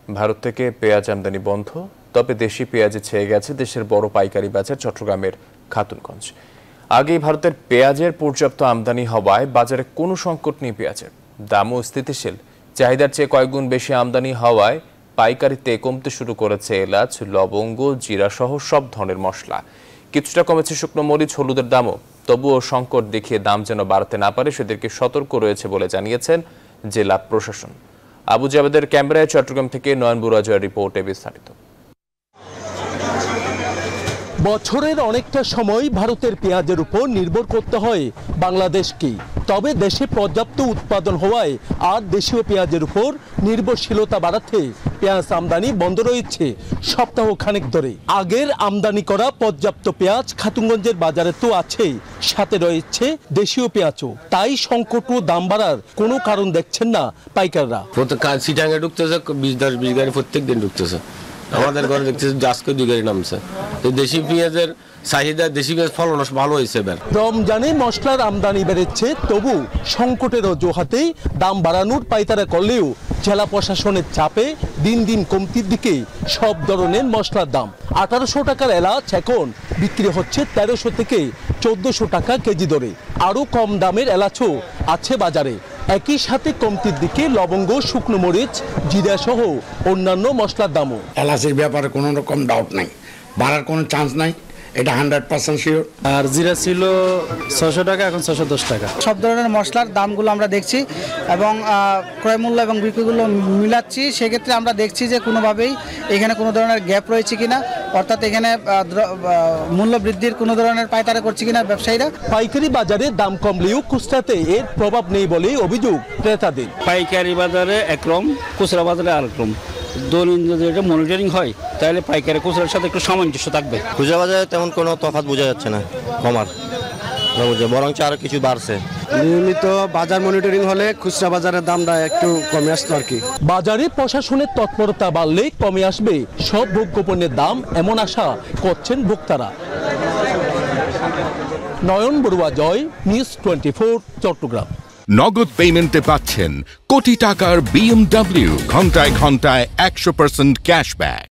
ভারত থেকে পেঁয়াজ আমদানি বন্ধ, তবে দেশি পেঁয়াজে ছেয়ে গেছে দেশের বড় পাইকারি বাজার চট্টগ্রামের খাতুনগঞ্জ। আগেই ভারতের পেঁয়াজের পর্যাপ্ত আমদানি হওয়ায় বাজারে কোনো সংকট নেই পেঁয়াজের, দামও স্থিতিশীল। চাহিদার চেয়ে কয়েকগুণ বেশি আমদানি হওয়ায় পাইকারিতে কমতে শুরু করেছে এলাচ, লবঙ্গ, জিরা সহ সব ধরনের মশলা। কিছুটা কমেছে শুকনো মরিচ, হলুদের দামও। তবুও সংকট দেখিয়ে দাম যেন বাড়তে না পারে সেদিকে সতর্ক রয়েছে বলে জানিয়েছেন জেলা প্রশাসন। আবু জাবেদের ক্যামেরায় চট্টগ্রাম থেকে নয়ন বুরাজয়ের রিপোর্টে বিস্তারিত। বছরের অনেকটা সময় ভারতের পেঁয়াজের উপর নির্ভর করতে হয় বাংলাদেশকে। তবে দেশে পর্যাপ্ত উৎপাদন হওয়ায় আর দেশীয় পেঁয়াজের উপর নির্ভরশীলতা বাড়াতে পেঁয়াজ আমদানি বন্ধ রয়েছে সপ্তাহ খানেক ধরে। আগের আমদানি করা পর্যাপ্ত পেঁয়াজ খাতুনগঞ্জের বাজারে তো আছেই, সাথে রয়েছে দেশীয় পেঁয়াজও। তাই সংকট ও দাম বাড়ার কোনো কারণ দেখছেন না পাইকাররা। সিটাঙ্গে ঢুকতেছে 20 গাড়ি প্রত্যেক দিন ঢুকতেছে। আমাদের ঘরে দেখতেছি আজকে 2 গাড়ি নামছে। তো দেশি পেঁয়াজের চাহিদা, দেশি পেঁয়াজ ফলন ভালো হয়েছে এবার। রমজানে মশলার আমদানি বেড়েছে, তবু সংকটের অজুহাতেই দাম বাড়ানোর পাইতারা করলেও জেলা প্রশাসনের চাপে দিন দিন কমতির দিকে সব ধরনের মশলার দাম। 1800 টাকার এলাচ এখন বিক্রি হচ্ছে 1300 থেকে 1400 টাকা কেজি দরে। আরও কম দামের এলাচও আছে বাজারে। একই সাথে কমতির দিকে লবঙ্গ, শুকনো মরিচ, জিরা সহ অন্যান্য মশলার দামও। এলাচের ব্যাপারে কোনো রকম ডাউট নাই, বাড়ার কোনো চান্স নাই, এটা 100% শিওর। আর জিরা ছিল 600 টাকা, এখন 610 টাকা। সব ধরনের মশলার দামগুলো আমরা দেখছি এবং ক্রয় মূল্য এবং বিক্রিগুলো মিলাচ্ছি। সেক্ষেত্রে আমরা দেখছি যে কোনোভাবেই এখানে কোনো ধরনের গ্যাপ রয়েছে কিনা, অর্থাৎ এখানে মূল্য বৃদ্ধির কোনো ধরনের পাইকারি করছে কিনা ব্যবসায়ীরা। পাইকারি বাজারে দাম কমলেও খুচরাতে এর প্রভাব নেই বলে অভিযোগ ক্রেতাদের। পাইকারি বাজারে একরকম, খুচরা বাজারে আরেকরকম। দৈনিক যদি এটা মনিটরিং হয় তাহলে পাইকারি খুচরার সাথে একটু সামঞ্জস্য থাকবে। খুচরা বাজারে তেমন কোনো তফাৎ বোঝা যাচ্ছে না, কমার বরং আরো কিছু বাড়ছে। নিয়মিত বাজার মনিটরিং হলে খুচরা বাজারের দামটা একটু কমে আসতো আর কি। বাজারে প্রশাসনের তৎপরতা বাড়লে কমে আসবে সব ভোগ্যপণ্যের দাম, এমন আশা করছেন ভোক্তারা। নয়ন বড়ুয়া জয়, নিউজ 24, চট্টগ্রাম। নগদ পেমেন্টে পাচ্ছেন কোটি টাকার BMW, ঘন্টায় ঘন্টায় 100% ক্যাশব্যাক।